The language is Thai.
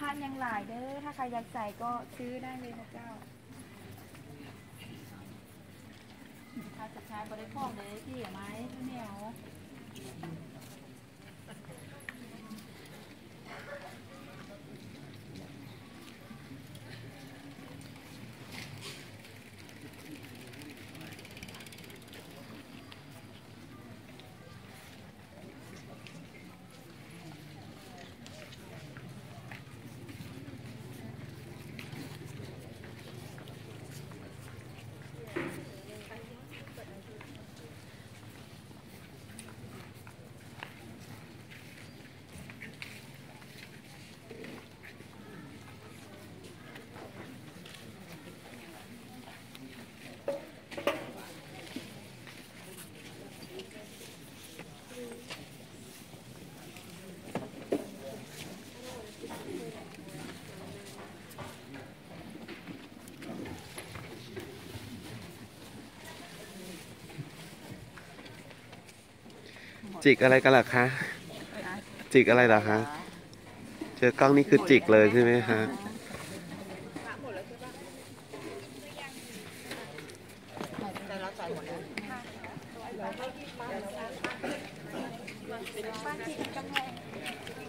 านยังหลายเด้อถ้าใครอยากใส่ก็ซื้อได้เลยนะเจ้าถ้าสุดท้ายบริโภคเลยที่ไหมเหนียวจิกอะไรกันล่ะคะจิกอะไรล่ะคะเจอกล้องนี่คือจิกเลยใช่ไหมคะบ้านที่กำแพง